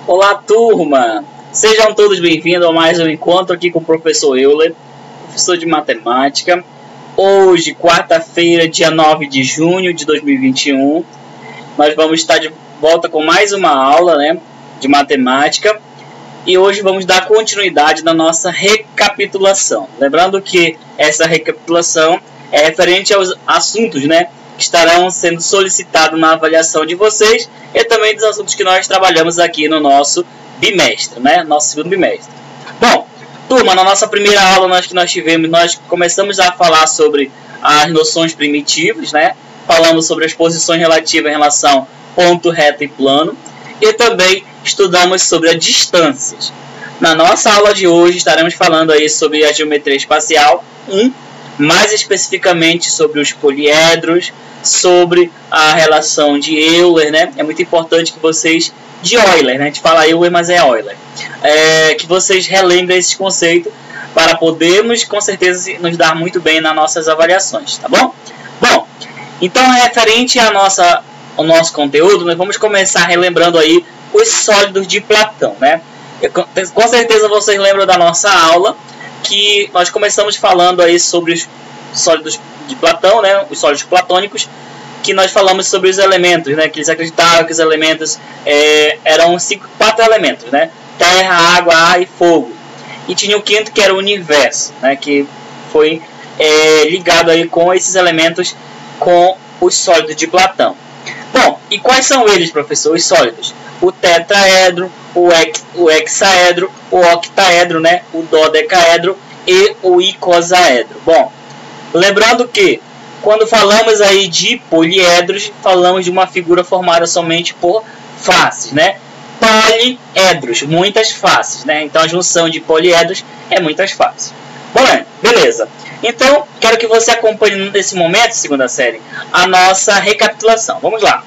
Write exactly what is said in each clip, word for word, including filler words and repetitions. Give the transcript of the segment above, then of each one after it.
Olá, turma! Sejam todos bem-vindos a mais um encontro aqui com o professor Euler, professor de matemática. Hoje, quarta-feira, dia nove de junho de dois mil e vinte e um, nós vamos estar de volta com mais uma aula, né, de matemática. E hoje vamos dar continuidade na nossa recapitulação. Lembrando que essa recapitulação é referente aos assuntos, né, que estarão sendo solicitados na avaliação de vocês e também dos assuntos que nós trabalhamos aqui no nosso bimestre, né, nosso segundo bimestre. Bom, turma, na nossa primeira aula nós, que nós tivemos, nós começamos a falar sobre as noções primitivas, né, falamos sobre as posições relativas em relação ponto, reta e plano, e também estudamos sobre as distâncias. Na nossa aula de hoje estaremos falando aí sobre a geometria espacial um, mais especificamente sobre os poliedros, sobre a relação de Euler, né? É muito importante que vocês, de Euler, né? A gente fala Euler, mas é Euler. É, que vocês relembrem esse conceito para podermos, com certeza, nos dar muito bem nas nossas avaliações, tá bom? Bom, então, referente à nossa, ao nosso conteúdo, nós vamos começar relembrando aí os sólidos de Platão, né? Eu, com certeza vocês lembram da nossa aula, que nós começamos falando aí sobre os sólidos de Platão, né, os sólidos platônicos, que nós falamos sobre os elementos, né, que eles acreditavam que os elementos é, eram cinco, quatro elementos, né, terra, água, ar e fogo. E tinha o quinto, que era o universo, né, que foi é, ligado aí com esses elementos, com os sólidos de Platão. Bom, e quais são eles, professor, os sólidos? O tetraedro, o, hex, o hexaedro, o octaedro, né, o dodecaedro e o icosaedro. Bom, lembrando que quando falamos aí de poliedros, falamos de uma figura formada somente por faces, né? Poliedros, muitas faces, né? Então a junção de poliedros é muitas faces. Bom, beleza. Então, quero que você acompanhe nesse momento, segunda série, a nossa recapitulação. Vamos lá.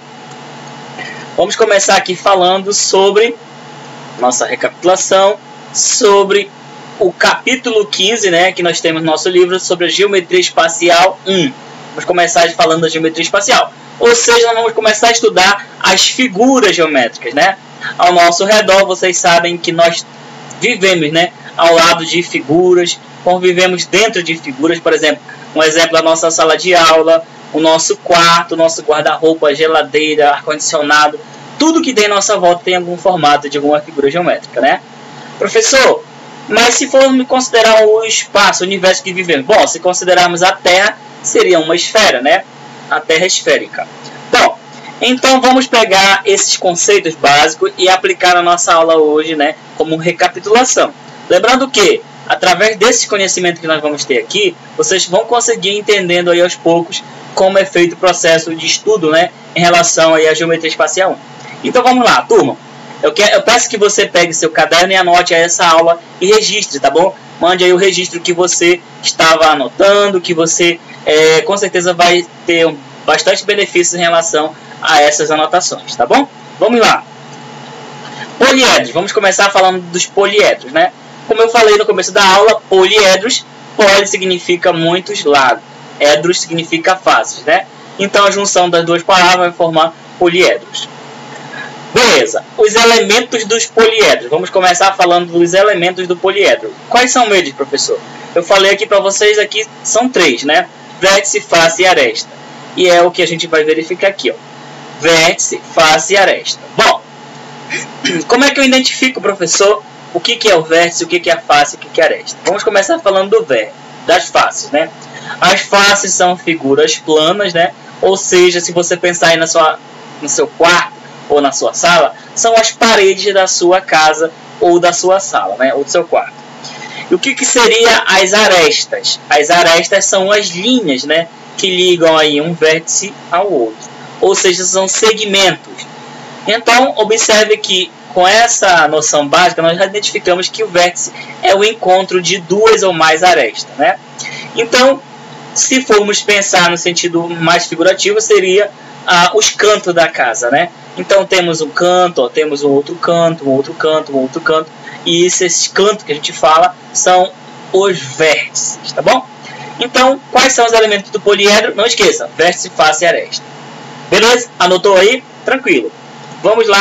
Vamos começar aqui falando sobre nossa recapitulação, sobre o capítulo quinze, né, que nós temos no nosso livro, sobre a geometria espacial um. Vamos começar falando da geometria espacial. Ou seja, nós vamos começar a estudar as figuras geométricas, né? Ao nosso redor, vocês sabem que nós vivemos, né, ao lado de figuras, convivemos dentro de figuras. Por exemplo, um exemplo da nossa sala de aula, o nosso quarto, o nosso guarda-roupa, geladeira, ar-condicionado, tudo que tem em nossa volta tem algum formato de alguma figura geométrica, né? Professor, mas se formos considerar o espaço, o universo que vivemos, bom, se considerarmos a Terra, seria uma esfera, né? A Terra é esférica. Bom, então vamos pegar esses conceitos básicos e aplicar na nossa aula hoje, né, como recapitulação. Lembrando que, através desse conhecimento que nós vamos ter aqui, vocês vão conseguir entendendo aí aos poucos como é feito o processo de estudo, né, em relação aí à geometria espacial um. Então vamos lá, turma. Eu, quero, eu peço que você pegue seu caderno e anote aí essa aula e registre, tá bom? Mande aí o registro que você estava anotando, que você é, com certeza vai ter um, bastante benefícios em relação a essas anotações, tá bom? Vamos lá. Poliedros. Vamos começar falando dos poliedros, né? Como eu falei no começo da aula, poliedros, poli significa muitos lados, edros significa faces, né? Então a junção das duas palavras vai formar poliedros. Beleza, os elementos dos poliedros. Vamos começar falando dos elementos do poliedro. Quais são eles, professor? Eu falei aqui para vocês, aqui são três, né? Vértice, face e aresta. E é o que a gente vai verificar aqui, ó. Vértice, face e aresta. Bom, como é que eu identifico, professor, o que, que é o vértice, o que, que é a face e o que, que é a aresta? Vamos começar falando do vértice, das faces, né? As faces são figuras planas, né? Ou seja, se você pensar aí na sua, no seu quarto ou na sua sala, são as paredes da sua casa ou da sua sala, né? Ou do seu quarto. E o que, que seria as arestas? As arestas são as linhas, né, que ligam aí um vértice ao outro. Ou seja, são segmentos. Então, observe que com essa noção básica, nós já identificamos que o vértice é o encontro de duas ou mais arestas, né? Então, se formos pensar no sentido mais figurativo, seria ah, os cantos da casa, né? Então, temos um canto, ó, temos um outro canto, um outro canto, um outro canto. E esses cantos que a gente fala são os vértices, tá bom? Então, quais são os elementos do poliedro? Não esqueça, vértice, face e aresta. Beleza? Anotou aí? Tranquilo. Vamos lá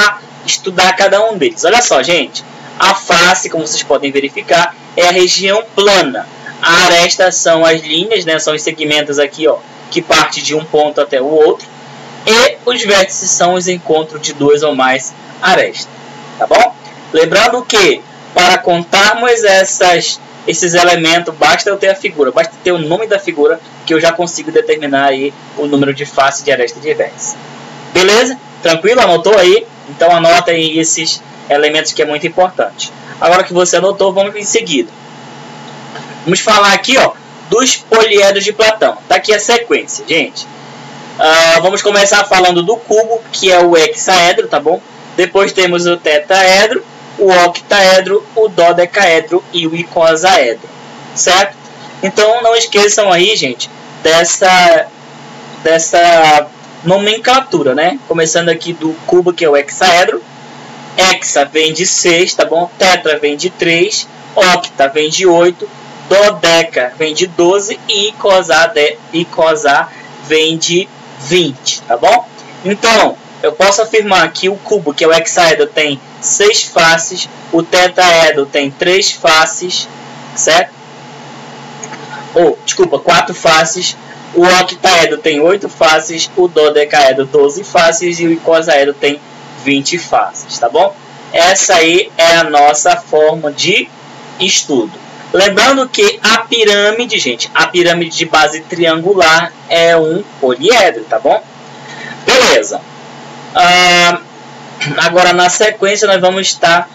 estudar cada um deles. Olha só, gente. A face, como vocês podem verificar, é a região plana. A aresta são as linhas, né? São os segmentos aqui, ó, que parte de um ponto até o outro. E os vértices são os encontros de duas ou mais arestas. Tá bom? Lembrando que, para contarmos essas, esses elementos, basta eu ter a figura. Basta ter o nome da figura, que eu já consigo determinar aí o número de face, de aresta e de vértice. Beleza? Tranquilo? Anotou aí? Então anota aí esses elementos que é muito importante. Agora que você anotou, vamos em seguida. Vamos falar aqui, ó, dos poliedros de Platão. Tá aqui a sequência, gente. Uh, vamos começar falando do cubo, que é o hexaedro, tá bom? Depois temos o tetaedro, o octaedro, o dodecaedro e o icosaedro, certo? Então não esqueçam aí, gente, dessa, dessa nomenclatura, né? Começando aqui do cubo, que é o hexaedro. Hexa vem de seis, tá bom? Tetra vem de três, octa vem de oito, dodeca vem de doze e icosá, de, icosá vem de vinte, tá bom? Então, eu posso afirmar que o cubo, que é o hexaedro, tem seis faces, o tetaedro tem três faces, certo? Ou, desculpa, quatro faces, o octaedro tem oito faces, o dodecaedro doze faces e o icosaedro tem vinte faces, tá bom? Essa aí é a nossa forma de estudo. Lembrando que a pirâmide, gente, a pirâmide de base triangular é um poliedro, tá bom? Beleza. Ah, agora, na sequência, nós vamos estar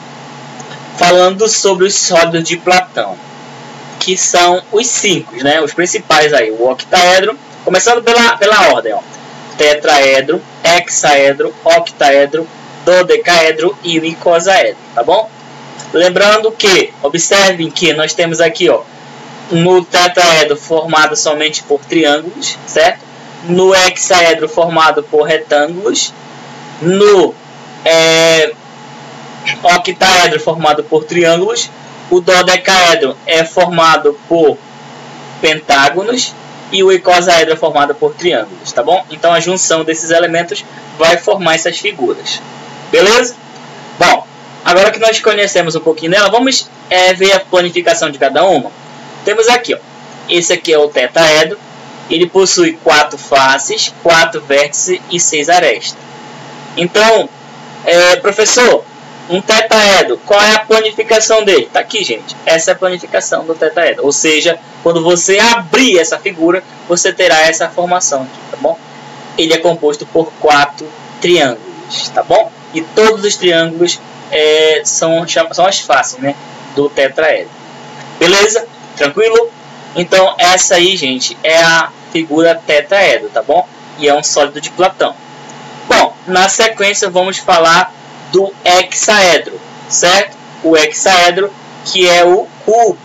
falando sobre os sólidos de Platão, que são os cinco, né? Os principais aí, o octaedro, começando pela, pela ordem, ó. Tetraedro, hexaedro, octaedro, dodecaedro e o icosaedro, tá bom? Lembrando que, observem que nós temos aqui, ó, no tetraedro formado somente por triângulos, certo? No hexaedro formado por retângulos, no é, octaedro formado por triângulos, o dodecaedro é formado por pentágonos e o icosaedro é formado por triângulos, tá bom? Então a junção desses elementos vai formar essas figuras, beleza? Bom, agora que nós conhecemos um pouquinho dela, vamos é, ver a planificação de cada uma. Temos aqui, ó, esse aqui é o tetaedro. Ele possui quatro faces, quatro vértices e seis arestas. Então, é, professor, um tetaedro, qual é a planificação dele? Está aqui, gente. Essa é a planificação do tetaedro. Ou seja, quando você abrir essa figura, você terá essa formação aqui, tá bom? Ele é composto por quatro triângulos, tá bom? E todos os triângulos é, são, são as faces, né, do tetraedro. Beleza? Tranquilo? Então, essa aí, gente, é a figura tetraedro, tá bom? E é um sólido de Platão. Bom, na sequência vamos falar do hexaedro, certo? O hexaedro, que é o cubo.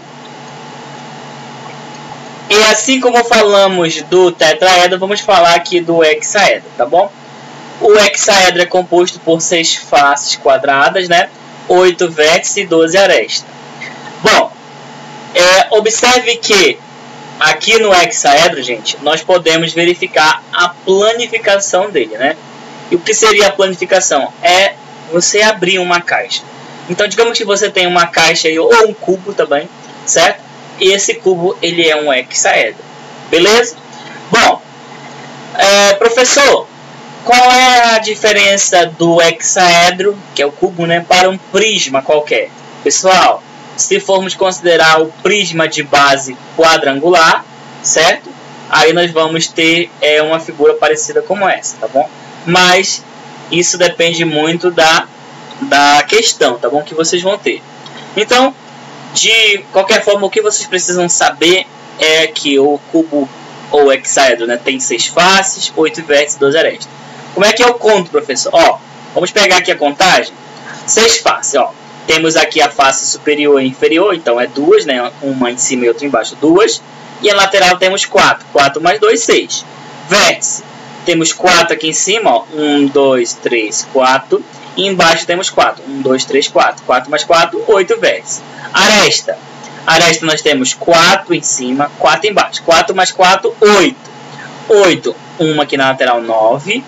E assim como falamos do tetraedro, vamos falar aqui do hexaedro, tá bom? O hexaedro é composto por seis faces quadradas, né? oito vértices e doze arestas. Bom, é, observe que aqui no hexaedro, gente, nós podemos verificar a planificação dele, né? E o que seria a planificação? É você abrir uma caixa. Então, digamos que você tem uma caixa aí, ou um cubo também, certo? E esse cubo, ele é um hexaedro. Beleza? Bom, é, professor, qual é a diferença do hexaedro, que é o cubo, né, para um prisma qualquer? Pessoal, se formos considerar o prisma de base quadrangular, certo? Aí nós vamos ter é, uma figura parecida como essa, tá bom? Mas isso depende muito da, da questão, tá bom? Que vocês vão ter. Então, de qualquer forma, o que vocês precisam saber é que o cubo ou hexaedro, né, tem seis faces, oito vértices e doze arestas. Como é que eu conto, professor? Ó, vamos pegar aqui a contagem. Seis faces, ó. Temos aqui a face superior e inferior, então é duas, né? Uma em cima e outra embaixo, duas. E a lateral temos quatro. quatro mais dois, seis. Vértice. Temos quatro aqui em cima, ó. um, dois, três, quatro. E embaixo temos quatro. um, dois, três, quatro. quatro mais quatro, oito vértices. Aresta. Aresta nós temos quatro em cima, quatro embaixo. quatro mais quatro, oito. oito. uma aqui na lateral, nove.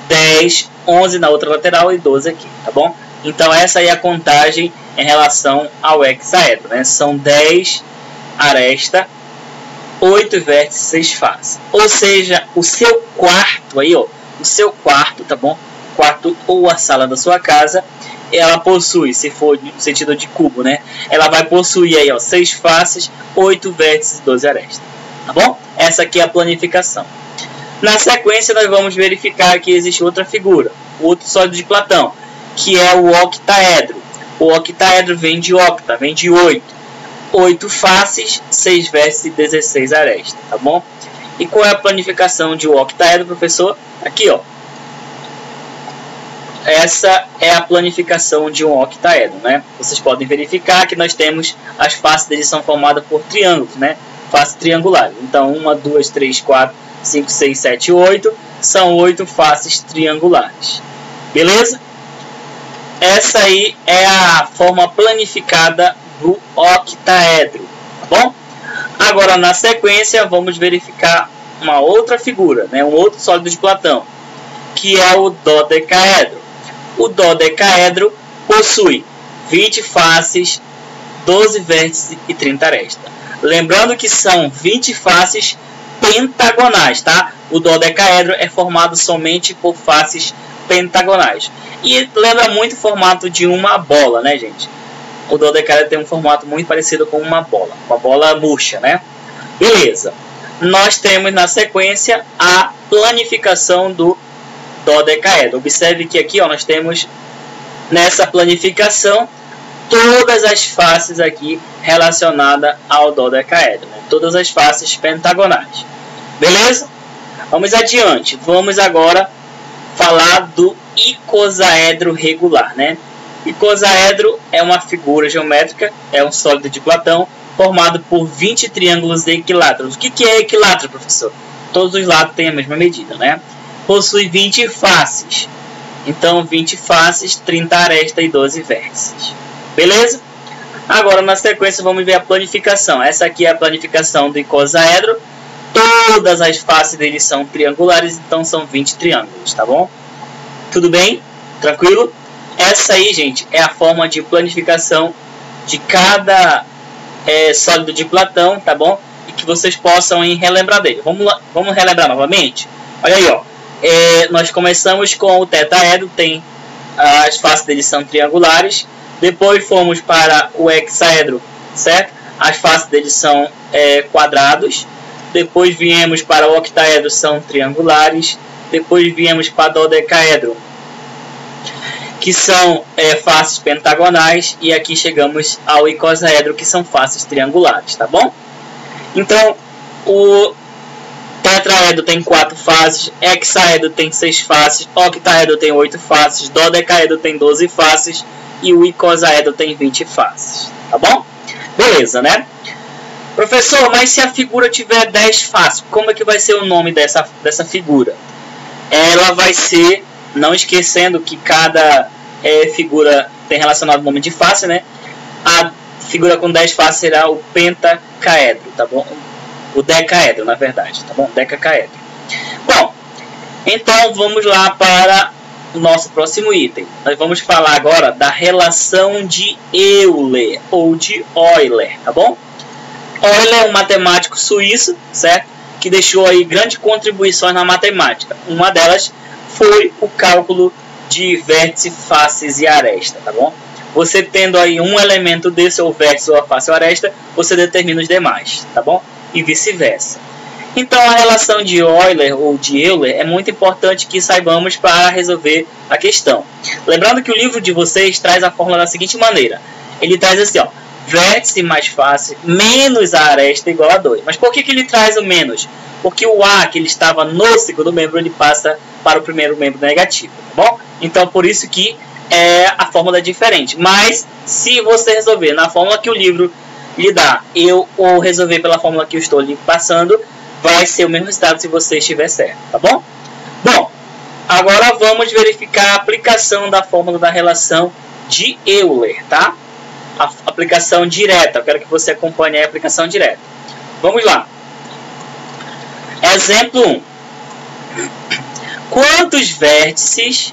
dez, onze na outra lateral e doze aqui, tá bom? Então essa aí é a contagem em relação ao hexaedro, né? São dez arestas, oito vértices, seis faces. Ou seja, o seu quarto aí, ó, o seu quarto, tá bom? Quarto ou a sala da sua casa, ela possui, se for no sentido de cubo, né? Ela vai possuir aí, ó, seis faces, oito vértices e doze arestas, tá bom? Essa aqui é a planificação. Na sequência, nós vamos verificar que existe outra figura, outro sólido de Platão, que é o octaedro. O octaedro vem de octa, vem de oito. oito faces, seis vértices e dezesseis arestas, tá bom? E qual é a planificação de um octaedro, professor? Aqui, ó. Essa é a planificação de um octaedro, né? Vocês podem verificar que nós temos as faces deles são formadas por triângulos, né? Faces triangulares. Então, uma, duas, três, quatro, cinco, seis, sete, oito. São oito faces triangulares. Beleza? Essa aí é a forma planificada do octaedro, tá bom? Agora, na sequência, vamos verificar uma outra figura, né? Um outro sólido de Platão, que é o dodecaedro. O dodecaedro possui vinte faces, doze vértices e trinta arestas. Lembrando que são vinte faces pentagonais, tá? O dodecaedro é formado somente por faces pentagonais. E lembra muito o formato de uma bola, né, gente? O dodecaedro tem um formato muito parecido com uma bola, uma bola murcha, né? Beleza. Nós temos na sequência a planificação do dodecaedro. Observe que aqui, ó, nós temos nessa planificação todas as faces aqui relacionadas ao dodecaedro, né? Todas as faces pentagonais. Beleza? Vamos adiante. Vamos agora falar do icosaedro regular, né? Icosaedro é uma figura geométrica, é um sólido de Platão, formado por vinte triângulos equiláteros. O que, que é equilátero, professor? Todos os lados têm a mesma medida, né? Possui vinte faces. Então, vinte faces, trinta arestas e doze vértices. Beleza? Agora, na sequência, vamos ver a planificação. Essa aqui é a planificação do icosaedro. Todas as faces deles são triangulares, então são vinte triângulos, tá bom? Tudo bem? Tranquilo? Essa aí, gente, é a forma de planificação de cada é, sólido de Platão, tá bom? E que vocês possam ir relembrar dele. Vamos, lá, vamos relembrar novamente? Olha aí, ó. É, nós começamos com o tetaedro, tem as faces deles são triangulares. Depois fomos para o hexaedro, certo? As faces deles são é, quadrados. Depois viemos para o octaedro, são triangulares. Depois viemos para o dodecaedro, que são é, faces pentagonais, e aqui chegamos ao icosaedro, que são faces triangulares, tá bom? Então, o tetraedro tem quatro faces, hexaedro tem seis faces, octaedro tem oito faces, dodecaedro tem doze faces e o icosaedro tem vinte faces, tá bom? Beleza, né? Professor, mas se a figura tiver dez faces, como é que vai ser o nome dessa, dessa figura? Ela vai ser, não esquecendo que cada é, figura tem relacionado o nome de face, né? A figura com dez faces será o pentacaedro, tá bom? O decaedro, na verdade, tá bom? Decacaedro. Bom, então vamos lá para o nosso próximo item. Nós vamos falar agora da relação de Euler, ou de Euler, tá bom? Euler é um matemático suíço, certo? Que deixou aí grandes contribuições na matemática. Uma delas foi o cálculo de vértice, faces e aresta, tá bom? Você tendo aí um elemento desse, ou vértice, ou a face ou aresta, você determina os demais, tá bom? E vice-versa. Então, a relação de Euler, ou de Euler, é muito importante que saibamos para resolver a questão. Lembrando que o livro de vocês traz a fórmula da seguinte maneira. Ele traz assim, ó. Vértice mais face menos a aresta igual a dois. Mas por que, que ele traz o menos? Porque o A, que ele estava no segundo membro, ele passa para o primeiro membro negativo, tá bom? Então, por isso que é, a fórmula é diferente. Mas, se você resolver na fórmula que o livro lhe dá, eu ou resolver pela fórmula que eu estou lhe passando, vai ser o mesmo resultado se você estiver certo, tá bom? Bom, agora vamos verificar a aplicação da fórmula da relação de Euler, tá? A aplicação direta. Eu quero que você acompanhe a aplicação direta. Vamos lá. Exemplo um. Quantos vértices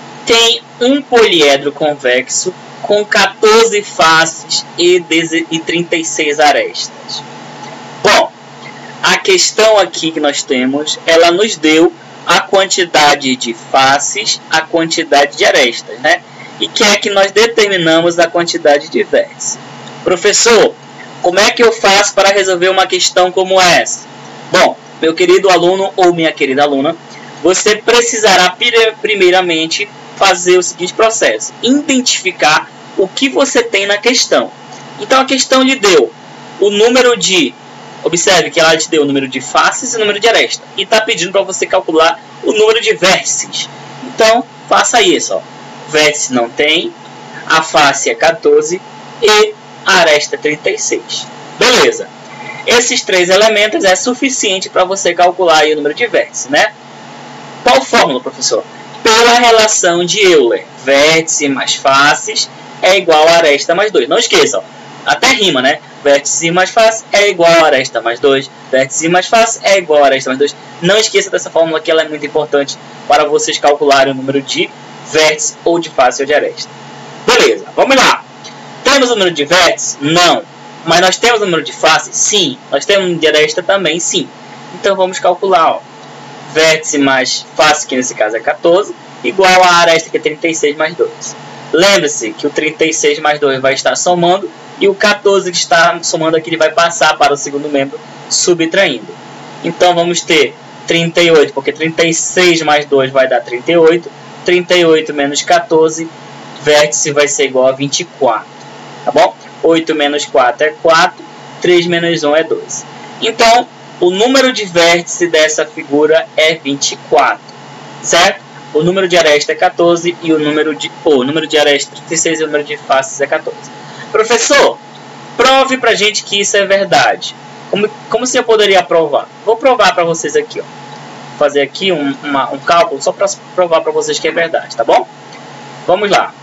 tem um poliedro convexo com quatorze faces e trinta e seis arestas? Bom, a questão aqui que nós temos, ela nos deu a quantidade de faces, a quantidade de arestas, né? E quer que nós determinamos a quantidade de vértices. Professor, como é que eu faço para resolver uma questão como essa? Bom, meu querido aluno ou minha querida aluna, você precisará primeiramente fazer o seguinte processo: identificar o que você tem na questão. Então a questão lhe deu o número de, observe que ela te deu o número de faces e o número de arestas, e está pedindo para você calcular o número de vértices. Então faça isso, ó. Vértice não tem, a face é quatorze e a aresta é trinta e seis. Beleza. Esses três elementos é suficiente para você calcular aí o número de vértices, né? Qual fórmula, professor? Pela relação de Euler. Vértice mais faces é igual a aresta mais dois. Não esqueça, ó, até rima, né? Vértice mais face é igual a aresta mais dois. Vértice mais face é igual a aresta mais dois. Não esqueça dessa fórmula, que ela é muito importante para vocês calcularem o número de vértices ou de face ou de aresta. Beleza, vamos lá. Temos o número de vértices? Não. Mas nós temos o número de faces? Sim. Nós temos o número de aresta também? Sim. Então vamos calcular, ó. Vértice mais face, que nesse caso é quatorze, igual a aresta, que é trinta e seis mais dois. Lembre-se que o trinta e seis mais dois vai estar somando, e o quatorze que está somando aqui ele vai passar para o segundo membro, subtraindo. Então vamos ter trinta e oito, porque trinta e seis mais dois vai dar trinta e oito. trinta e oito menos quatorze, vértice vai ser igual a vinte e quatro. Tá bom? oito menos quatro é quatro, três menos um é dois. Então, o número de vértice dessa figura é vinte e quatro, certo? O número de aresta é quatorze e o número de, oh, o número de aresta é trinta e seis e o número de faces é quatorze. Professor, prove pra gente que isso é verdade. Como, como se eu poderia provar? Vou provar para vocês aqui, ó. Vou fazer aqui um, uma, um cálculo só para provar para vocês que é verdade, tá bom? Vamos lá.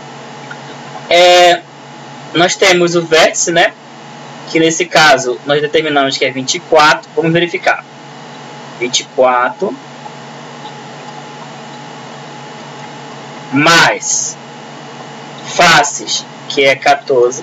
É, nós temos o vértice, né? Que nesse caso nós determinamos que é vinte e quatro. Vamos verificar. vinte e quatro mais faces, que é quatorze,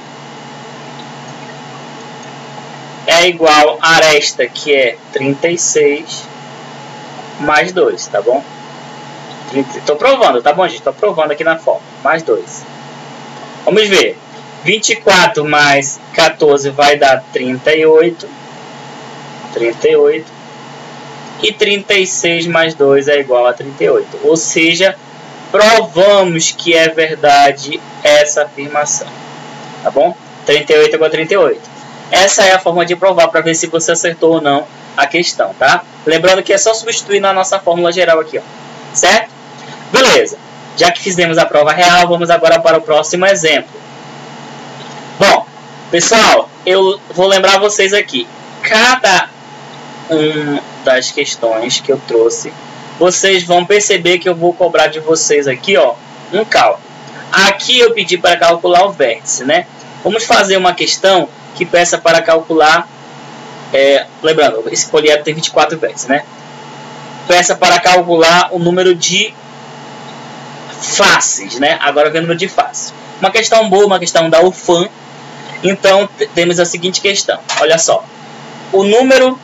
é igual a aresta, que é trinta e seis, mais dois, tá bom? Estou provando, tá bom, gente? Estou provando aqui na forma. Mais dois. Vamos ver. vinte e quatro mais quatorze vai dar trinta e oito. trinta e oito. E trinta e seis mais dois é igual a trinta e oito. Ou seja, provamos que é verdade essa afirmação. Tá bom? trinta e oito igual a trinta e oito. Essa é a forma de provar para ver se você acertou ou não a questão, tá? Lembrando que é só substituir na nossa fórmula geral aqui, ó. Certo? Beleza. Já que fizemos a prova real, vamos agora para o próximo exemplo. Bom, pessoal, eu vou lembrar vocês aqui. Cada uma das questões que eu trouxe, vocês vão perceber que eu vou cobrar de vocês aqui, ó, um cálculo. Aqui eu pedi para calcular o vértice, né? Vamos fazer uma questão que peça para calcular, é, lembrando, esse poliedro tem vinte e quatro vértices, né? Peça para calcular o número de faces, né? Agora vem o número de faces. Uma questão boa, uma questão da U F A M. Então, temos a seguinte questão. Olha só. O número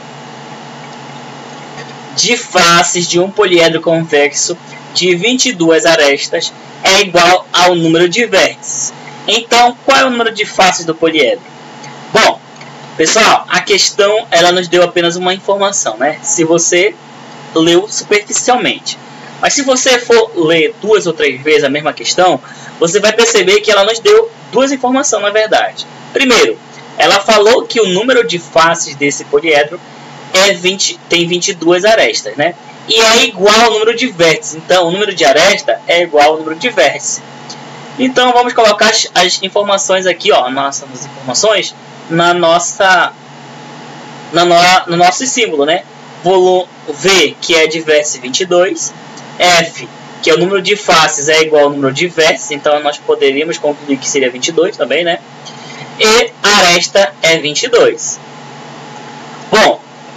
de faces de um poliedro convexo de vinte e duas arestas é igual ao número de vértices. Então, qual é o número de faces do poliedro? Bom, pessoal, a questão ela nos deu apenas uma informação, né? Se você leu superficialmente. Mas se você for ler duas ou três vezes a mesma questão, você vai perceber que ela nos deu duas informações, na verdade. Primeiro, ela falou que o número de faces desse poliedro é vinte, tem vinte e duas arestas, né? E é igual ao número de vértices. Então, o número de aresta é igual ao número de vértices. Então, vamos colocar as, as informações aqui, ó, nossas informações, na nossa, na no, no nosso símbolo, né? Volume V, que é de vértice vinte e dois. F, que é o número de faces, é igual ao número de vértices, então nós poderíamos concluir que seria vinte e dois também, né? E aresta é vinte e dois. Bom,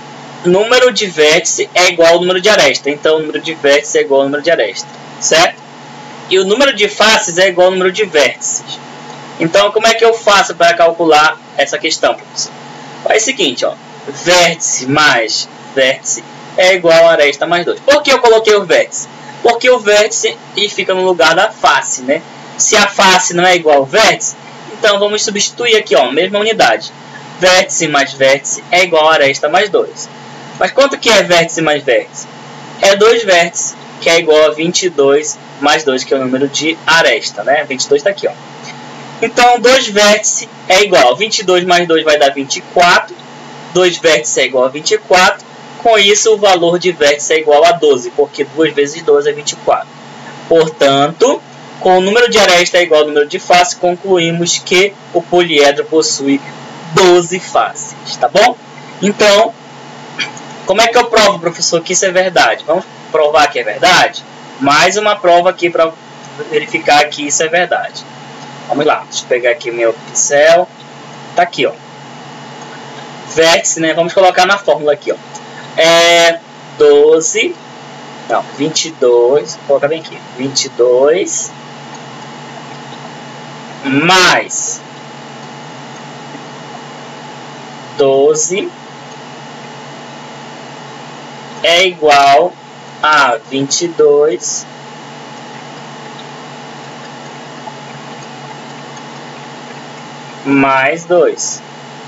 número de vértice é igual ao número de aresta. Então, o número de vértice é igual ao número de aresta, certo? E o número de faces é igual ao número de vértices. Então, como é que eu faço para calcular essa questão, professor? Faz o seguinte, ó. Vértice mais vértice é igual a aresta mais dois. Por que eu coloquei o vértice? Porque o vértice ele fica no lugar da face, né? Se a face não é igual ao vértice, então vamos substituir aqui, ó, mesma unidade. Vértice mais vértice é igual a aresta mais dois. Mas quanto que é vértice mais vértice? É dois vértices, que é igual a vinte e dois mais dois, que é o número de aresta, né? vinte e dois está aqui, ó. Então, dois vértices é igual a vinte e dois mais dois vai dar vinte e quatro. dois vértices é igual a vinte e quatro. Com isso, o valor de vértice é igual a doze, porque duas vezes doze é vinte e quatro. Portanto, com o número de aresta é igual ao número de face, concluímos que o poliedro possui doze faces, tá bom? Então, como é que eu provo, professor, que isso é verdade? Vamos provar que é verdade? Mais uma prova aqui para verificar que isso é verdade. Vamos lá, deixa eu pegar aqui meu pincel. Tá aqui, ó. Vértice, né? Vamos colocar na fórmula aqui, ó. É doze, não, vinte e dois, vou colocar bem aqui, vinte e dois mais doze é igual a vinte e dois mais dois.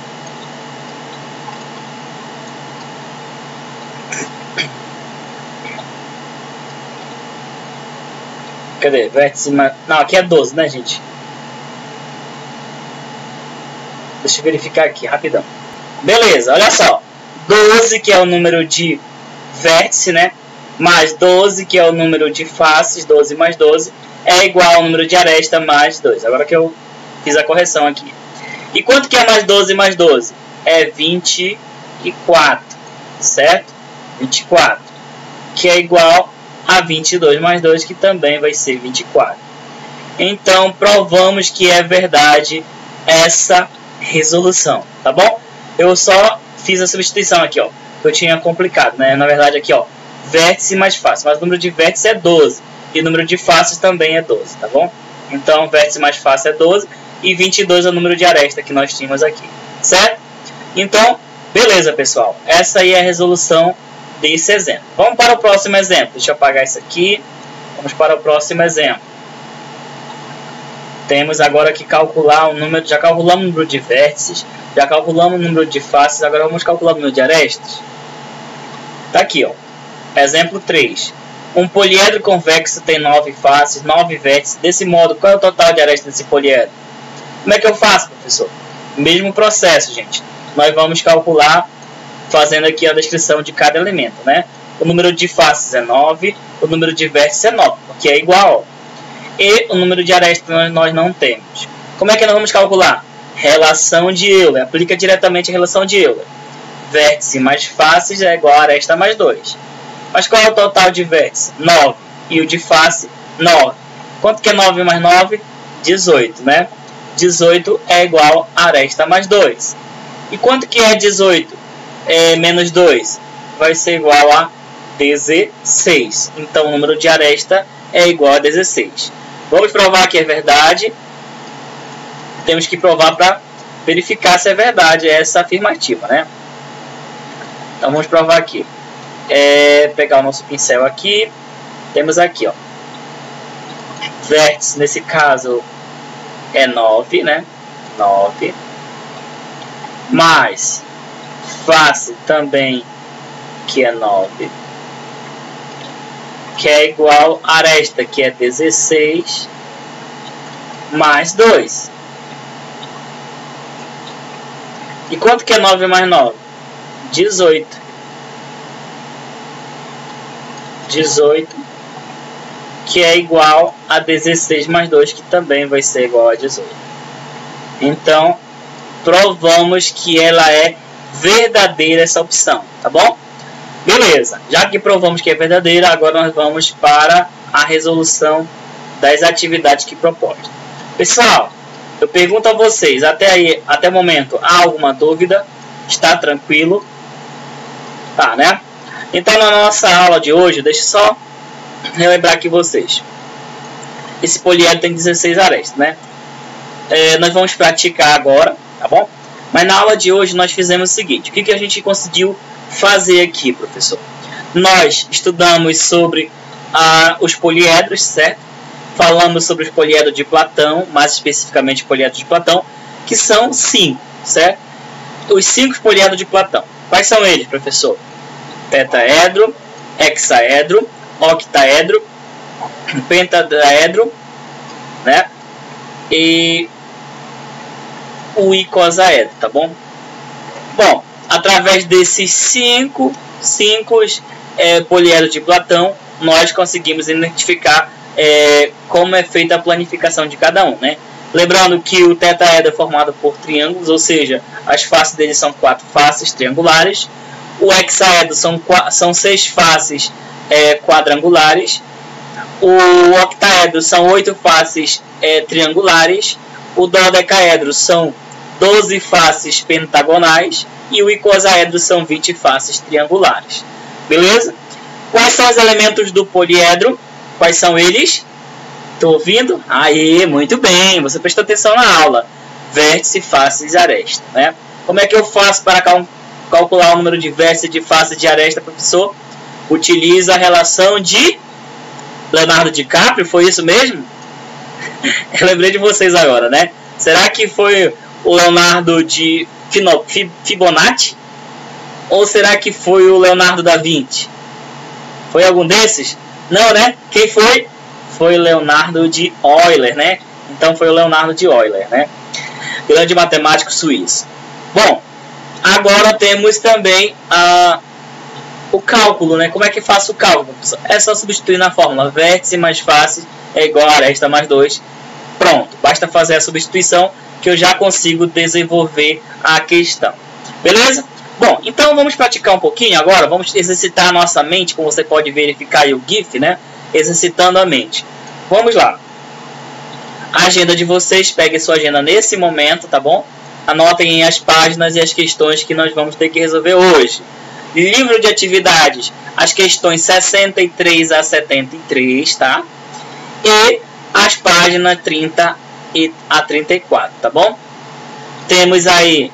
Cadê? Vértice mais... Não, aqui é doze, né, gente? Deixa eu verificar aqui, rapidão. Beleza, olha só. doze, que é o número de vértice, né? Mais doze, que é o número de faces, doze mais doze, é igual ao número de aresta mais dois. Agora que eu fiz a correção aqui. E quanto que é mais doze mais doze? É vinte e quatro, certo? vinte e quatro, que é igual a vinte e dois mais dois, que também vai ser vinte e quatro. Então, provamos que é verdade essa resolução, tá bom? Eu só fiz a substituição aqui, ó. Eu tinha complicado, né? Na verdade, aqui, ó, vértice mais face. Mas o número de vértice é doze. E o número de faces também é doze, tá bom? Então, vértice mais face é doze. E vinte e dois é o número de aresta que nós tínhamos aqui, certo? Então, beleza, pessoal. Essa aí é a resolução desse exemplo. Vamos para o próximo exemplo. Deixa eu apagar isso aqui. Vamos para o próximo exemplo. Temos agora que calcular o número. Já calculamos o número de vértices. Já calculamos o número de faces. Agora vamos calcular o número de arestas. Tá aqui, ó. Exemplo três. Um poliedro convexo tem nove faces, nove vértices. Desse modo, qual é o total de arestas desse poliedro? Como é que eu faço, professor? Mesmo processo, gente. Nós vamos calcular fazendo aqui a descrição de cada elemento, né? O número de faces é nove, o número de vértices é nove, porque é igual. E o número de arestas nós não temos. Como é que nós vamos calcular? Relação de Euler. Aplica diretamente a relação de Euler. Vértice mais faces é igual a aresta mais dois. Mas qual é o total de vértice? nove. E o de face, nove. Quanto que é nove mais nove? dezoito, né? dezoito é igual a aresta mais dois. E quanto que é dezoito? É, menos dois vai ser igual a dezesseis. Então o número de aresta é igual a dezesseis. Vamos provar que é verdade. Temos que provar para verificar se é verdade essa afirmativa, né? Então vamos provar aqui. É, pegar o nosso pincel aqui. Temos aqui, ó, vértice, nesse caso é nove, né? nove. Mais face também, que é nove, que é igual a aresta, que é dezesseis, mais dois. E quanto que é nove mais nove? dezoito. dezoito, que é igual a dezesseis mais dois, que também vai ser igual a dezoito. Então, provamos que ela é verdadeira, essa opção, tá bom? Beleza, já que provamos que é verdadeira, agora nós vamos para a resolução das atividades que propõe. Pessoal, eu pergunto a vocês, até aí, até o momento, há alguma dúvida? Está tranquilo? Tá, né? Então, na nossa aula de hoje, deixa eu só relembrar aqui vocês. Esse poliedro tem dezesseis arestas, né? É, nós vamos praticar agora, tá bom? Mas na aula de hoje nós fizemos o seguinte. O que, que a gente conseguiu fazer aqui, professor? Nós estudamos sobre ah, os poliedros, certo? Falamos sobre os poliedros de Platão, mais especificamente poliedros de Platão, que são cinco, certo? Os cinco poliedros de Platão. Quais são eles, professor? Tetaedro, hexaedro, octaedro, pentaedro, né? E o icosaedro, tá bom? Bom, através desses cinco, cinco é, poliedros de Platão, nós conseguimos identificar é, como é feita a planificação de cada um, né? Lembrando que o tetaedro é formado por triângulos, ou seja, as faces dele são quatro faces triangulares. O hexaedro são, são seis faces é, quadrangulares. O octaedro são oito faces é, triangulares. O dodecaedro são doze faces pentagonais. E o icosaedro são vinte faces triangulares. Beleza? Quais são os elementos do poliedro? Quais são eles? Estou ouvindo? Aí, muito bem. Você prestou atenção na aula. Vértice, faces e aresta, né? Como é que eu faço para cal calcular o número de vértices e de faces de aresta, professor? Utiliza a relação de Leonardo DiCaprio, foi isso mesmo? Eu lembrei de vocês agora, né? Será que foi o Leonardo de Fibonacci? Ou será que foi o Leonardo da Vinci? Foi algum desses? Não, né? Quem foi? Foi o Leonardo de Euler, né? Então foi o Leonardo de Euler, né? Grande matemático suíço. Bom, agora temos também a... o cálculo, né? Como é que faço o cálculo? É só substituir na fórmula. Vértice mais face é igual a aresta mais dois. Pronto. Basta fazer a substituição que eu já consigo desenvolver a questão. Beleza? Bom, então vamos praticar um pouquinho agora. Vamos exercitar a nossa mente, como você pode verificar aí o GIF, né? Exercitando a mente. Vamos lá. A agenda de vocês. Peguem sua agenda nesse momento, tá bom? Anotem as páginas e as questões que nós vamos ter que resolver hoje. Livro de atividades, as questões sessenta e três a setenta e três, tá? E as páginas trinta a trinta e quatro, tá bom? Temos aí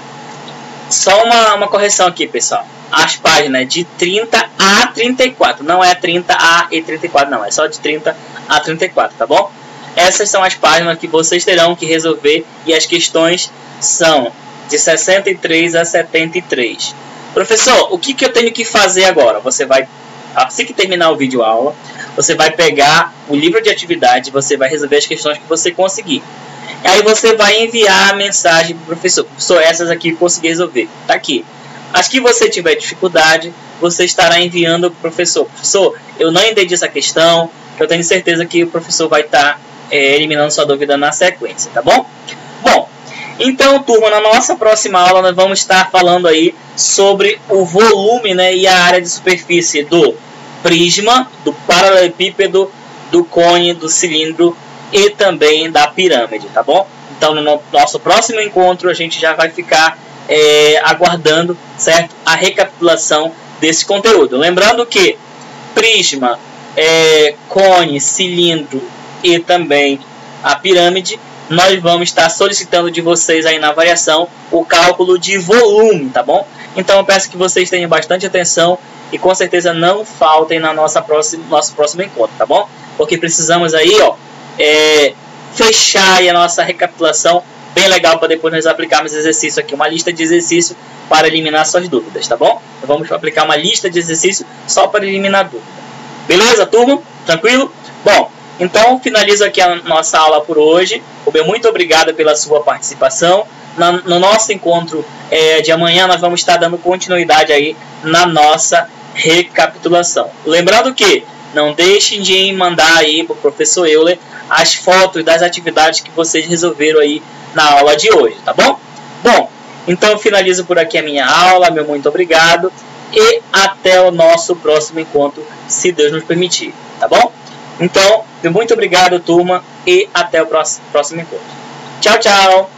só uma, uma correção aqui, pessoal. As páginas de trinta a trinta e quatro, não é trinta a e trinta e quatro, não, é só de trinta a trinta e quatro, tá bom? Essas são as páginas que vocês terão que resolver e as questões são de sessenta e três a setenta e três. Professor, o que, que eu tenho que fazer agora? Você vai, assim que terminar o vídeo aula, você vai pegar o livro de atividade, você vai resolver as questões que você conseguir. E aí você vai enviar a mensagem para o professor. Professor, essas aqui eu consegui resolver. Tá aqui. As que você tiver dificuldade, você estará enviando para o professor. Professor, eu não entendi essa questão, que eu tenho certeza que o professor vai estar é, eliminando sua dúvida na sequência, tá bom? Bom, então, turma, na nossa próxima aula nós vamos estar falando aí sobre o volume, né, e a área de superfície do prisma, do paralelepípedo, do cone, do cilindro e também da pirâmide, tá bom? Então, no nosso próximo encontro a gente já vai ficar é, aguardando, certo, a recapitulação desse conteúdo. Lembrando que prisma, é, cone, cilindro e também a pirâmide, nós vamos estar solicitando de vocês aí na variação o cálculo de volume, tá bom? Então eu peço que vocês tenham bastante atenção e com certeza não faltem na nossa próxima, nosso próximo encontro, tá bom? Porque precisamos aí, ó, é, fechar aí a nossa recapitulação bem legal para depois nós aplicarmos exercício aqui, uma lista de exercícios para eliminar suas dúvidas, tá bom? Então, vamos aplicar uma lista de exercícios só para eliminar dúvida. Beleza, turma? Tranquilo? Bom, então finalizo aqui a nossa aula por hoje. Muito obrigado pela sua participação. Na, no nosso encontro é, de amanhã nós vamos estar dando continuidade aí na nossa recapitulação. Lembrando que não deixem de mandar aí para o professor Euler as fotos das atividades que vocês resolveram aí na aula de hoje, tá bom? Bom, então finalizo por aqui a minha aula. Meu muito obrigado e até o nosso próximo encontro, se Deus nos permitir, tá bom? Então, muito obrigado, turma, e até o próximo, próximo encontro. Tchau, tchau!